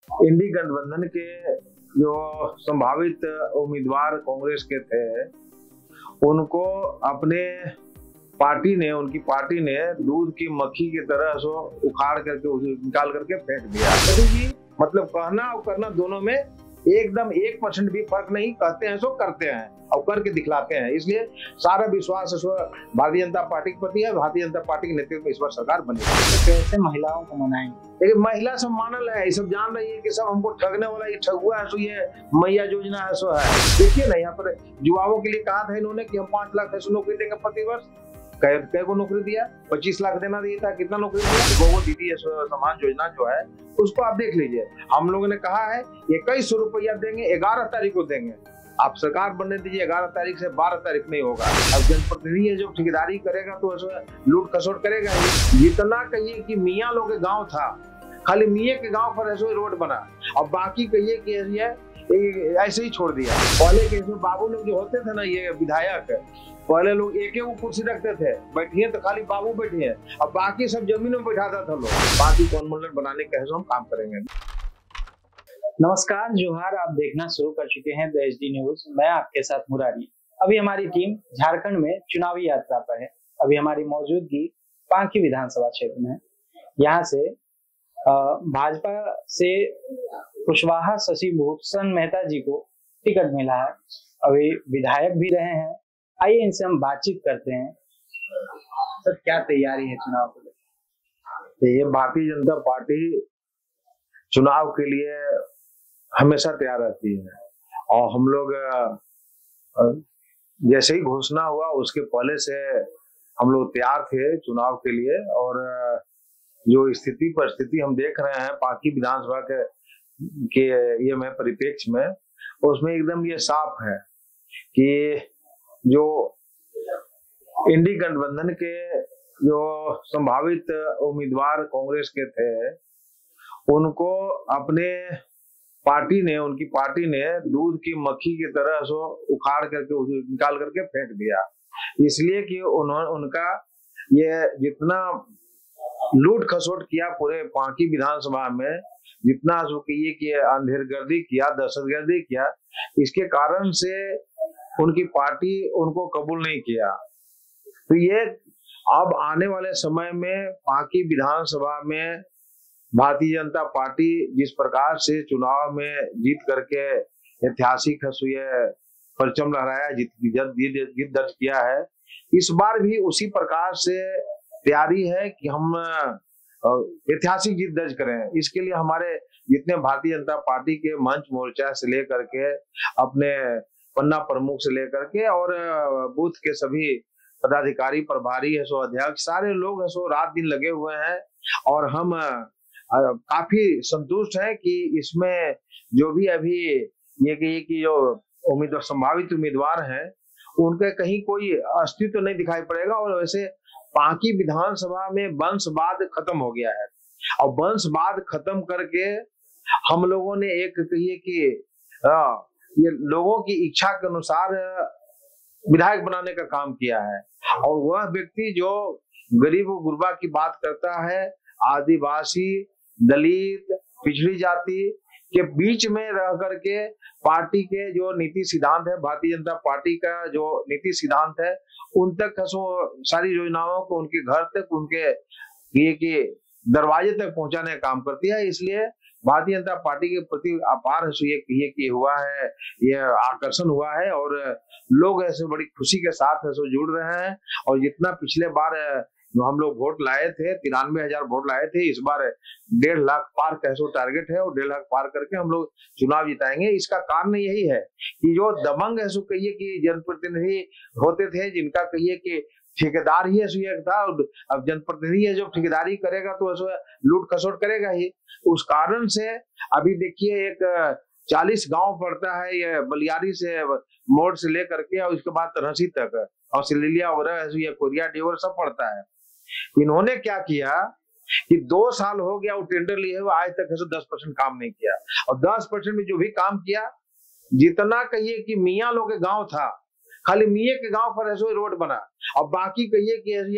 इंडी गठबंधन के जो संभावित उम्मीदवार कांग्रेस के थे, उनको उनकी पार्टी ने दूध की मक्खी की तरह सो उखाड़ करके उसे निकाल करके फेंक दिया। जी, मतलब कहना और करना दोनों में एकदम 1% भी फर्क नहीं। कहते हैं सो करते हैं और करके दिखलाते हैं। इसलिए सारा विश्वास सो भारतीय जनता पार्टी के प्रति है। भारतीय जनता पार्टी के नेतृत्व में इस बार सरकार बनेगी। तो कैसे महिलाओं को मनाएंगे? लेकिन महिला सम्मानल है, ये सब जान रही है कि सब हमको ठगने वाला ये ठगुआ है, सो ये मैया योजना है, सो है। देखिए ना, यहाँ पर युवाओं के लिए कहा था इन्होंने कि हम 5 लाख ऐसे नौकरी देंगे प्रति वर्ष। कै को नौकरी दिया? 25 लाख देना दिया था। कितना नौकरी दिया? वो दीदी समान योजना जो है उसको आप देख लीजिए। हम लोगों ने कहा है 2100 रुपया देंगे, 11 तारीख को देंगे। आप सरकार बनने दीजिए, 11 तारीख से 12 तारीख नहीं होगा। अब जनप्रतिनिधि है जो ठेकेदारी करेगा तो लूट खसोट करेगा ही। जितना कहिए कि मियाँ लोग के गाँव था, खाली मियाँ के गाँव पर ऐसे रोड बना, और बाकी कहिए कि ऐसे ही छोड़ दिया। पहले के बाबू लोग जो होते थे ना, ये विधायक, पहले लोग एक कुर्सी रखते थे, बैठिए तो खाली बाबू बैठिए, अब बाकी सब जमीन में बैठाता था लोग। बाकी कौन मंडल बनाने के हम काम करेंगे। नमस्कार, जोहार। आप देखना शुरू कर चुके हैं द एचडी न्यूज। मैं आपके साथ मुरारी। अभी हमारी टीम झारखंड में चुनावी यात्रा पर है। अभी हमारी मौजूदगी पांकी विधानसभा क्षेत्र में है। यहाँ से भाजपा से कुशवाहा शशि भूषण मेहता जी को टिकट मिला है। अभी विधायक भी रहे हैं। आइए इनसे हम बातचीत करते हैं। सर, क्या तैयारी है चुनाव को लेकर? ये भारतीय जनता पार्टी चुनाव के लिए हमेशा तैयार रहती है, और हम लोग जैसे ही घोषणा हुआ उसके पहले से हम लोग तैयार थे चुनाव के लिए। और जो स्थिति परिस्थिति हम देख रहे हैं पांकी विधानसभा के ये में परिप्रेक्ष्य में, उसमें एकदम ये साफ है कि जो इंडी गठबंधन के जो संभावित उम्मीदवार कांग्रेस के थे, उनको उनकी पार्टी ने दूध की मक्खी की तरह सो उखाड़ करके उसे निकाल करके फेंक दिया। इसलिए कि उनका ये जितना लूट खसोट किया पूरे पांकी विधानसभा में, जितना सो कि अंधेरगर्दी किया, दहशतगर्दी किया, इसके कारण से उनकी पार्टी उनको कबूल नहीं किया। तो ये अब आने वाले समय में पांकी विधानसभा में भारतीय जनता पार्टी जिस प्रकार से चुनाव में जीत करके ऐतिहासिक परचम लहराया, जीत दर्ज किया है, इस बार भी उसी प्रकार से तैयारी है कि हम ऐतिहासिक जीत दर्ज करें। इसके लिए हमारे जितने भारतीय जनता पार्टी के मंच मोर्चा से लेकर के, अपने पन्ना प्रमुख से लेकर के, और बूथ के सभी पदाधिकारी, प्रभारी है सो अध्यक्ष, सारे लोग है सो रात दिन लगे हुए हैं। और हम काफी संतुष्ट हैं कि इसमें जो भी अभी ये कि जो संभावित उम्मीदवार हैं, उनके कहीं कोई अस्तित्व नहीं दिखाई पड़ेगा। और वैसे पांकी विधानसभा में वंशवाद खत्म हो गया है, और वंशवाद खत्म करके हम लोगों ने एक कहिए कि ये लोगों की इच्छा के अनुसार विधायक बनाने का काम किया है। और वह व्यक्ति जो गरीब गुरबा की बात करता है, आदिवासी, दलित, पिछड़ी जाति के बीच में रह करके पार्टी के जो नीति सिद्धांत है, भारतीय जनता पार्टी का जो नीति सिद्धांत है, उन तक सारी योजनाओं को उनके घर तक, उनके ये कि दरवाजे तक पहुंचाने का काम करती है। इसलिए भारतीय जनता पार्टी के प्रति अपार ये हुआ है, ये आकर्षण हुआ है, और लोग ऐसे बड़ी खुशी के साथ ऐसे जुड़ रहे हैं। और जितना पिछले बार हम लोग वोट लाए थे, 93,000 वोट लाए थे, इस बार 1.5 लाख पार कैसे टारगेट है, और 1.5 लाख पार करके हम लोग चुनाव जिताएंगे। इसका कारण यही है कि जो दबंग है सो कहिए कि जनप्रतिनिधि होते थे, जिनका कहिए कि ठेकेदार ही है था, अब जनप्रतिनिधि है जो ठेकेदारी करेगा तो लूट खसोट करेगा ही। उस कारण से अभी देखिए एक 40 गांव पड़ता है, ये बलियारी से मोड़ से लेकर के और उसके बाद तरहसी तक, और सिलिलिया वगैरह, कोरिया डीवर सब पड़ता है। इन्होंने क्या किया कि 2 साल हो गया वो टेंडर लिए हुए, आज तक 10% काम नहीं किया। और 10% में जो भी काम किया, जितना कहिए कि मियाँ लोग के गांव था, खाली मियाँ के गांव पर ऐसे रोड बना, और बाकी कहिए कि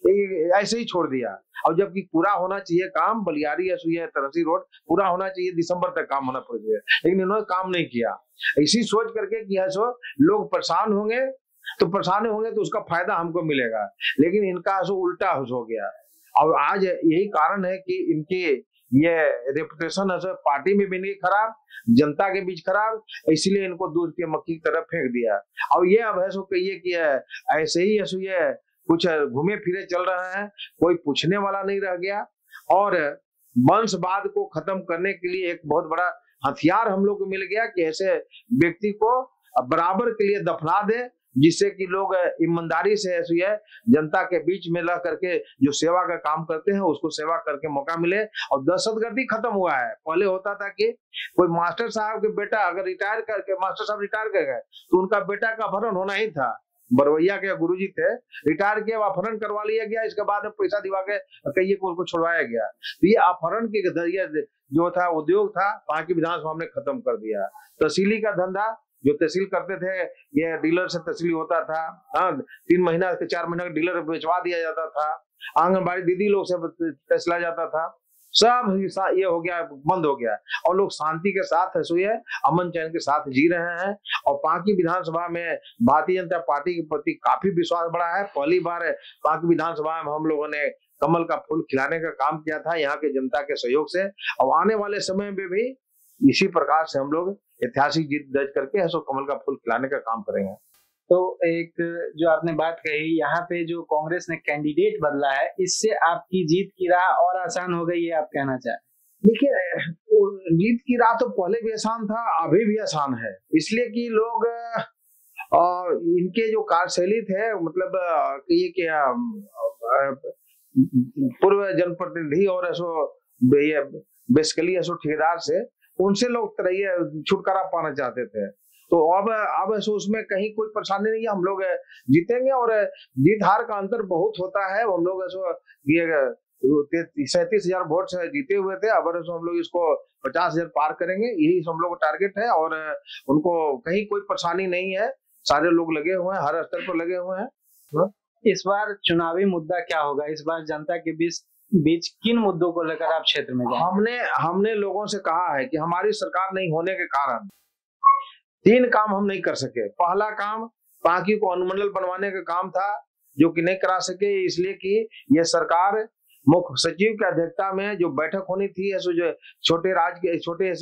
ऐसे ही छोड़ दिया। और जबकि पूरा होना चाहिए काम, बलियारी ये तरसी रोड पूरा होना चाहिए, दिसंबर तक काम होना चाहिए, लेकिन इन्होंने काम नहीं किया। इसी सोच करके किया सो लोग परेशान होंगे, तो परेशान होंगे तो उसका फायदा हमको मिलेगा, लेकिन इनका सो उल्टा हो गया। और आज यही कारण है कि इनकी ये रेपुटेशन है पार्टी में भी नहीं खराब, जनता के बीच खराब, इसलिए इनको दूध के मक्खी की तरफ फेंक दिया। और ये अब है सो कहिए कि ऐसे ही है ये कुछ घूमे फिरे चल रहा है, कोई पूछने वाला नहीं रह गया। और वंशवाद को खत्म करने के लिए एक बहुत बड़ा हथियार हम लोग को मिल गया कि ऐसे व्यक्ति को बराबर के लिए दफना दे, जिससे कि लोग ईमानदारी से ऐसी है जनता के बीच में रह करके जो सेवा का काम करते हैं उसको सेवा करके मौका मिले। और दहशतगर्दी खत्म हुआ है। पहले होता था कि कोई मास्टर साहब के बेटा अगर रिटायर करके, मास्टर साहब रिटायर कर गए तो उनका बेटा का अपहरण होना ही था। बरवैया के गुरुजी थे, रिटायर किया, अपहरण करवा लिया गया, इसके बाद में पैसा दिवा के कहिए को उनको छुड़वाया गया। तो ये अपहरण के जरिए जो था उद्योग था बाकी विधानसभा हमने खत्म कर दिया। तहसीली का धंधा जो तहसील करते थे, ये डीलर से तहसील होता था, 3 महीना के 4 महीना का डीलर बेचवा दिया जाता था, आंगनबाड़ी दीदी लोग से तहसीला जाता था, सब ये हो गया, बंद हो गया। और लोग शांति के साथ सोए अमन चैन के साथ जी रहे हैं। और पांकी विधानसभा में भारतीय जनता पार्टी के प्रति काफी विश्वास बढ़ा है। पहली बार पांकी विधानसभा में हम लोगों ने कमल का फूल खिलाने का काम किया था यहाँ के जनता के सहयोग से। और आने वाले समय में भी इसी प्रकार से हम लोग ऐतिहासिक जीत दर्ज करके कमल का फूल खिलाने का काम करेंगे। तो एक जो आपने बात कही, यहाँ पे जो कांग्रेस ने कैंडिडेट बदला है, इससे आपकी जीत की राह और आसान हो गई है, आप कहना चाहें? देखिए, जीत की राह तो पहले भी आसान था, अभी भी आसान है, इसलिए कि लोग इनके जो कार्यशैली थे, मतलब ये क्या पूर्व जनप्रतिनिधि और बेसिकली ठेकेदार से, उनसे लोग छुटकारा पाना चाहते थे। तो अब उसमें कहीं कोई परेशानी नहीं है, हम लोग जीतेंगे। और जीत हार का अंतर बहुत होता है। हम लोग 37,000 वोट से जीते हुए थे, अब हम लोग इसको 50,000 पार करेंगे, यही हम लोग का टारगेट है। और उनको कहीं कोई परेशानी नहीं है, सारे लोग लगे हुए हैं, हर स्तर पर लगे हुए हैं। इस बार चुनावी मुद्दा क्या होगा? इस बार जनता के बीच किन मुद्दों को लेकर आप क्षेत्र में जाएंगे? हमने लोगों से कहा है कि हमारी सरकार नहीं होने के कारण 3 काम हम नहीं कर सके। पहला काम पांकी को अनुमंडल बनवाने का काम था, जो कि नहीं करा सके, इसलिए कि यह सरकार मुख्य सचिव की अध्यक्षता में जो बैठक होनी थी, जो छोटे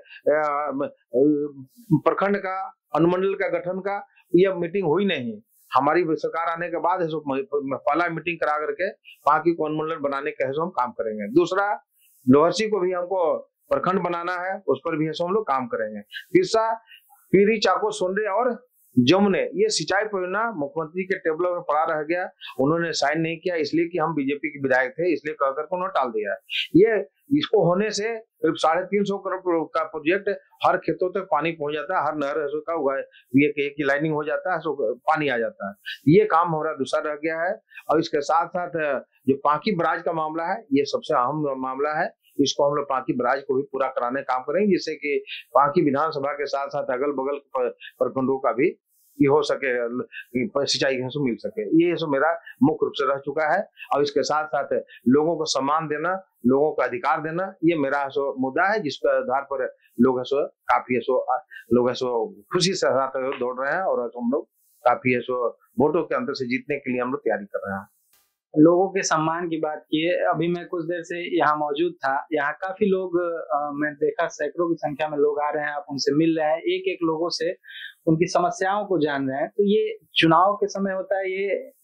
प्रखंड का अनुमंडल का गठन का, यह मीटिंग हुई नहीं। हमारी सरकार आने के बाद पहला मीटिंग करा करके पांकी को अनुमंडल बनाने के हम काम करेंगे। दूसरा, लोहरसी को भी हमको प्रखंड बनाना है, उस पर भी हम लोग काम करेंगे। तीसरा, पीरी, चाको, सोंडे और जमुने, ये सिंचाई परियोजना मुख्यमंत्री के टेबल में पड़ा रह गया, उन्होंने साइन नहीं किया, इसलिए कि हम बीजेपी के विधायक थे, इसलिए कहकर उन्होंने टाल दिया। ये इसको होने से 350 करोड़ का प्रोजेक्ट हर खेतों तक पानी पहुंच जाता है, हर नहर का हुआ ये लाइनिंग हो जाता है, पानी आ जाता है। ये काम हमारा दूसरा रह गया है। और इसके साथ साथ जो पांकी बराज का मामला है, ये सबसे अहम मामला है, इसको हम लोग पांकी बराज को भी पूरा कराने का काम करेंगे, जिससे कि पांकी विधानसभा के साथ साथ अगल बगल प्रखंडों का भी ये हो सके, सिंचाई मिल सके। ये सब मेरा मुख्य रूप से रह चुका है। और इसके साथ साथ लोगों को सम्मान देना, लोगों का अधिकार देना, ये मेरा मुद्दा है, जिसके आधार पर लोग काफी खुशी से दौड़ रहे हैं। और हम लोग काफी वोटों के अंतर से जीतने के लिए हम लोग तैयारी कर रहे हैं। लोगों के सम्मान की बात की है, अभी मैं कुछ देर से यहाँ मौजूद था, यहाँ काफी लोग मैं देखा, सैकड़ों की संख्या में लोग आ रहे हैं, आप उनसे मिल रहे हैं, एक लोगों से उनकी समस्याओं को जान रहे हैं। तो ये चुनाव के समय होता है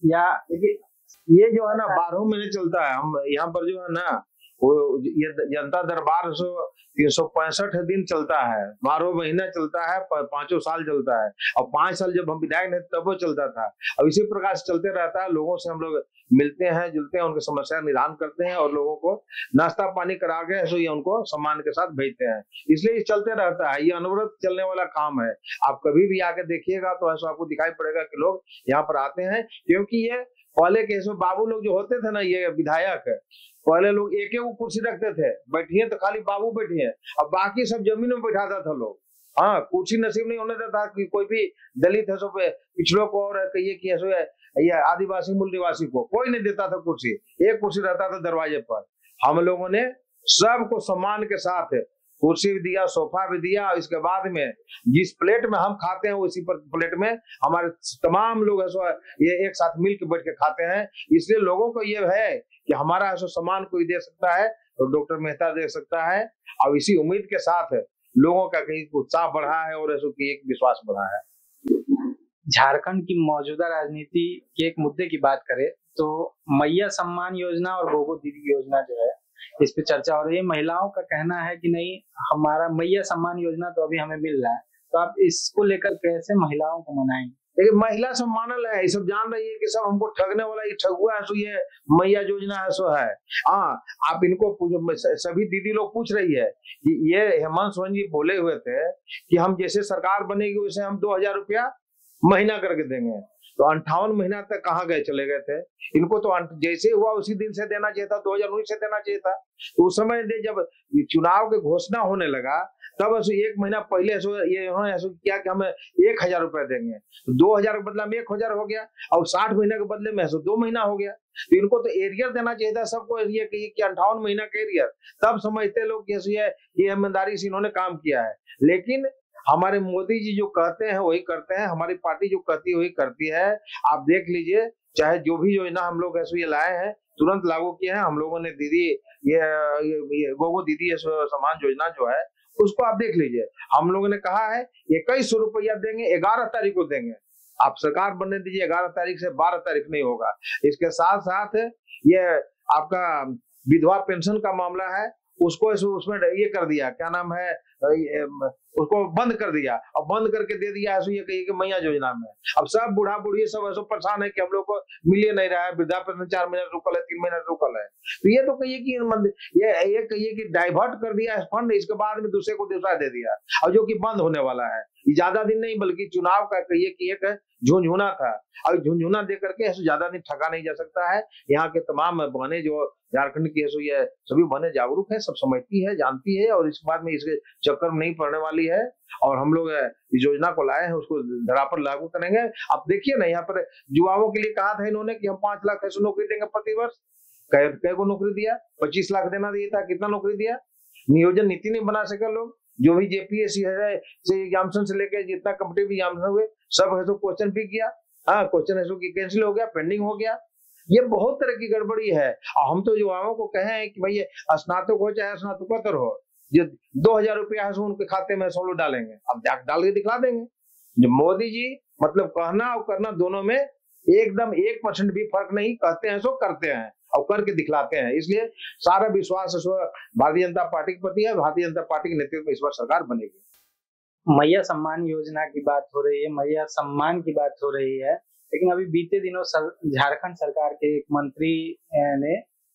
ये जो है ना 12 महीने चलता है। हम यहाँ पर जो है ना वो ये जनता दरबार 365 दिन चलता है, 12 महीना चलता है, 5 साल चलता है। और 5 साल जब हम विधायक थे तब वो चलता था। अब इसी प्रकार से चलते रहता है। लोगों से हम लोग मिलते हैं, जुलते हैं, उनकी समस्या निदान करते हैं और लोगों को नाश्ता पानी करा के ये उनको सम्मान के साथ भेजते हैं। इसलिए ये चलते रहता है, ये अनवरत चलने वाला काम है। आप कभी भी आके देखिएगा तो ऐसा आपको दिखाई पड़ेगा कि लोग यहाँ पर आते हैं, क्योंकि ये पहले के इसमें बाबू लोग जो होते थे ना, ये विधायक, पहले लोग एक कुर्सी रखते थे, बैठिए तो खाली बाबू बैठिए, अब बाकी सब जमीन में बैठाता था लोग। हाँ, कुर्सी नसीब नहीं होने देता कि कोई भी दलित है पिछड़ों को और कहिए कि ये आदिवासी मूल निवासी को कोई नहीं देता था कुर्सी, एक कुर्सी रहता था दरवाजे पर। हम लोगों ने सबको सम्मान के साथ कुर्सी भी दिया, सोफा भी दिया, और इसके बाद में जिस प्लेट में हम खाते हैं उसी पर प्लेट में हमारे तमाम लोग ऐसा ये एक साथ मिल के बैठ के खाते हैं। इसलिए लोगों को ये है कि हमारा ऐसा सम्मान कोई दे सकता है तो डॉक्टर मेहता दे सकता है, और इसी उम्मीद के साथ लोगों का कहीं उत्साह बढ़ा है और ऐसा की एक विश्वास बढ़ा है। झारखंड की मौजूदा राजनीति के एक मुद्दे की बात करें तो मैया सम्मान योजना और गोगो दीदी योजना जो है इस पे चर्चा हो रही है। महिलाओं का कहना है कि नहीं, हमारा मैया सम्मान योजना तो अभी हमें मिल रहा है, तो आप इसको लेकर कैसे महिलाओं को मनाएंगे? लेकिन महिला सम्मान है, ये सब जान रही है कि सब हमको ठगने वाला ये ठगुआ है, सो ये मैया योजना है, सो है। हाँ, आप इनको पूछो, सभी दीदी लोग पूछ रही है कि ये हेमंत सोरेन जी बोले हुए थे कि हम जैसे सरकार बनेगी वैसे हम 2000 रुपया महीना करके देंगे, तो 58 महीना तक कहाँ गए, चले गए थे। इनको तो जैसे हुआ उसी दिन से देना चाहिए था, 2019 से देना चाहिए था। तो उस समय जब चुनाव की घोषणा होने लगा तब ऐसे 1 महीना पहले ये उन्होंने ऐसा किया कि हम 1000 रुपए देंगे, तो 2000 के बदला में 1000 हो गया, और 60 महीने के बदले में 2 महीना हो गया। तो इनको तो एरियर देना चाहिए था सबको, ये कि 58 महीना का एरियर, तब समझते लोग कि ये ईमानदारी से इन्होंने काम किया है। लेकिन हमारे मोदी जी जो कहते हैं वही करते हैं, हमारी पार्टी जो कहती है वही करती है। आप देख लीजिए, चाहे जो भी योजना हम लोग ऐसे ये लाए हैं तुरंत लागू किए हैं हम लोगों ने। दीदी ये गोगो दीदी सम्मान योजना जो है उसको आप देख लीजिए, हम लोगों ने कहा है 2100 रुपया देंगे, 11 तारीख को देंगे। आप सरकार बनने दीजिए, 11 तारीख से 12 तारीख नहीं होगा। इसके साथ साथ ये आपका विधवा पेंशन का मामला है, उसको उसमें ये कर दिया, क्या नाम है, उसको बंद कर दिया, और बंद करके दे दिया है ये कहिए कि मैया योजना में। अब सब बूढ़ा बूढ़ी सब ऐसा परेशान है कि हम लोग को मिल नहीं रहा है, वृद्धा पेंशन 4 महीने रुकल है, 3 महीने रुकल है। तो ये तो कहिए कि ये कहिए कि डाइवर्ट कर दिया फंड, इसके बाद में दूसरे को दूसरा दे दिया, और जो कि बंद होने वाला है। ज्यादा दिन नहीं बल्कि चुनाव का कहिए कि एक झुंझुना था, और झुंझुना दे करके ऐसे ज्यादा दिन ठगा नहीं जा सकता है। यहाँ के तमाम बहनें जो झारखंड की है ये सभी बहनें जागरूक है, सब समझती है, जानती है, और इस बात में इसके चक्कर में नहीं पड़ने वाली है। और हम लोग इस योजना को लाए हैं, उसको धरा पर लागू करेंगे। आप देखिए ना, यहाँ पर युवाओं के लिए कहा था इन्होंने कि हम 5 लाख ऐसे नौकरी देंगे प्रतिवर्ष। कै को नौकरी दिया? 25 लाख देना दिया था, कितना नौकरी दिया? नियोजन नीति नहीं बना सके लोग। जो भी जेपीएससी है एग्जामिनेशन से लेकर जितना कॉम्पिटिटिव एग्जामिनेशन हुए सब है तो क्वेश्चन भी किया, हाँ क्वेश्चन है कैंसिल हो गया, पेंडिंग हो गया। ये बहुत तरह की गड़बड़ी है। और हम तो युवाओं को कहे कि भाई स्नातक हो चाहे स्नातकोत्तर हो, जो 2000 रुपया है उनके खाते में सब लोग डालेंगे, अब डाल के दिखला देंगे। जो मोदी जी मतलब कहना और करना दोनों में एकदम 1% भी फर्क नहीं, कहते हैं सो करते हैं और करके दिखलाते हैं। इसलिए सारा विश्वास भारतीय जनता पार्टी के प्रति है। भारतीय जनता पार्टी के नेतृत्व में इस बार सरकार बनेगी। मैया सम्मान योजना की बात हो रही है, मैया सम्मान की बात हो रही है, लेकिन अभी बीते दिनों झारखंड सरकार के एक मंत्री ने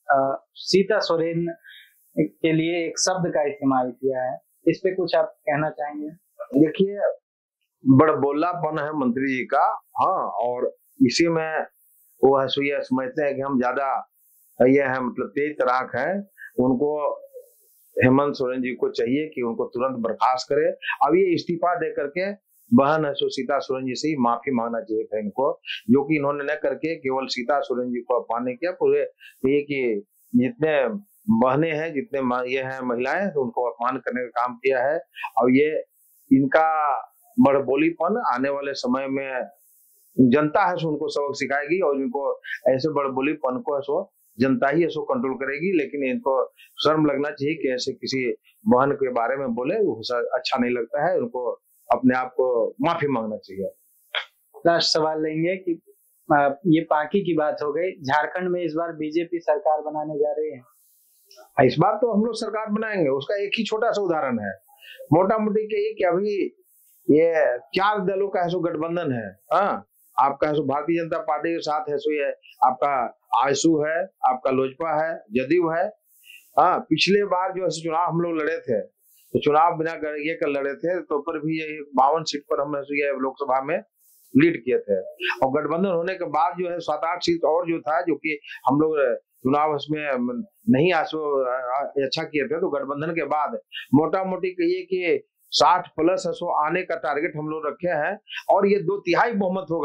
सीता सोरेन के लिए एक शब्द का इस्तेमाल किया है, इस पे कुछ आप कहना चाहेंगे? देखिए, बड़बोलापन है मंत्री जी का, हाँ, और इसी में वो है ये समझते हैं कि हम ज्यादा ये है मतलब तेज तराक है। उनको हेमंत सोरेन जी को चाहिए कि उनको तुरंत बर्खास्त करे। अब ये इस्तीफा दे करके बहन है सीता सोरेन जी से ही माफी मांगना चाहिए था इनको, जो कि इन्होंने न करके केवल सीता सोरेन जी को अपमान किया। पूरे ये कि जितने बहनें हैं, जितने ये हैं महिलाएं, तो उनको अपमान करने का काम किया है। और ये इनका बड़बोलीपन आने वाले समय में जनता है सो उनको सबक सिखाएगी, और इनको ऐसे बड़बोलीपन को सो जनता ही ऐसे कंट्रोल करेगी। लेकिन इनको शर्म लगना चाहिए कि ऐसे किसी बहन के बारे में बोले, अच्छा नहीं लगता है। उनको अपने आप को माफी मांगना चाहिए। लास्ट सवाल लेंगे कि ये पार्टी की बात हो गई, झारखंड में इस बार बीजेपी सरकार बनाने जा रही है। इस बार तो हम लोग सरकार बनाएंगे, उसका एक ही छोटा सा उदाहरण है, मोटा मोटी के कि अभी ये 4 दलों का है गठबंधन है। हाँ, आपका भारतीय जनता पार्टी के साथ है ये आपका आयसू है, आपका लोजपा है, जदयू है। हाँ, पिछले बार जो है चुनाव हम लोग लड़े थे, तो चुनाव बिना ये कर लड़े थे, तो पर भी ये 52 सीट पर हम ये लोकसभा में लीड किए थे। और गठबंधन होने के बाद जो है 7-8 सीट और जो था, जो कि हम लोग चुनाव उसमें नहीं अच्छा किए थे, तो गठबंधन के बाद मोटा मोटी कहिए कि 60+ आने का टारगेट हम लोग रखे हैं। और ये 2/3 बहुमत होगा ये,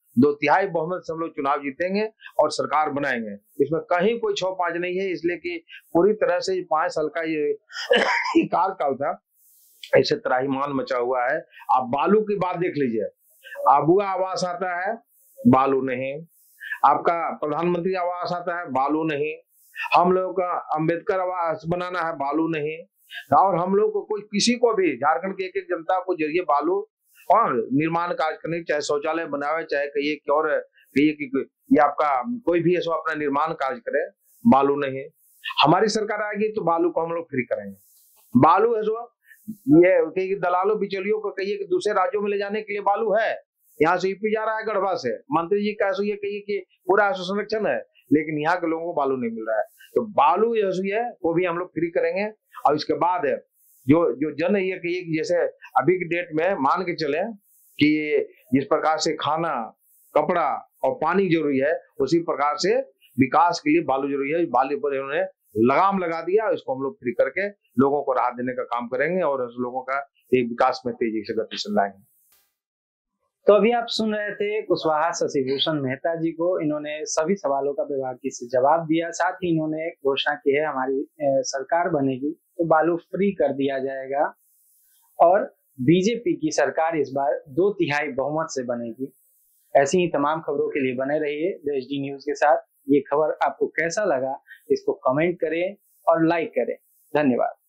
2/3 बहुमत से हम लोग चुनाव जीतेंगे और सरकार बनाएंगे। इसमें कहीं कोई 6-5 नहीं है, इसलिए कि पूरी तरह से 5 साल का ये कार्यकाल था, ऐसे त्राहिमाम मचा हुआ है। आप बालू की बात देख लीजिए, आबुआ आवास आता है, बालू नहीं। आपका प्रधानमंत्री आवास आता है, बालू नहीं। हम लोगों का अंबेडकर आवास बनाना है, बालू नहीं। और हम लोग को कोई किसी को भी झारखंड के एक जनता को जरिए बालू और निर्माण कार्य करने, चाहे शौचालय बनावे, चाहे कहिए कि और कहिए कि ये आपका कोई भी ऐसा अपना निर्माण कार्य करे, बालू नहीं। हमारी सरकार आएगी तो बालू को हम लोग फ्री करेंगे। बालू है जो ये दलालों बिचौलियों को कहिए कि दूसरे राज्यों में ले जाने के लिए बालू है, यहाँ से यूपी जा रहा है गढ़वा से, मंत्री जी का ये कहिए कि पूरा संरक्षण है, लेकिन यहाँ के लोगों को बालू नहीं मिल रहा है। तो बालू है वो भी हम लोग फ्री करेंगे। और इसके बाद जो जो जन ये कहिए कि जैसे अभी की डेट में मान के चले कि जिस प्रकार से खाना, कपड़ा और पानी जरूरी है, उसी प्रकार से विकास के लिए बालू जरूरी है। बालू पर इन्होंने लगाम लगा दिया, इसको हम लोग फ्री करके लोगों को राहत देने का काम करेंगे और लोगों का एक विकास में तेजी से गति से लाएंगे। तो अभी आप सुन रहे थे कुशवाहा शशिभूषण मेहता जी को। इन्होंने सभी सवालों का बेबाकी से जवाब दिया। साथ ही इन्होंने घोषणा की है हमारी सरकार बनेगी तो बालू फ्री कर दिया जाएगा और बीजेपी की सरकार इस बार 2/3 बहुमत से बनेगी। ऐसी ही तमाम खबरों के लिए बने रहिए देशडी न्यूज के साथ। ये खबर आपको कैसा लगा इसको कमेंट करें और लाइक करें। धन्यवाद।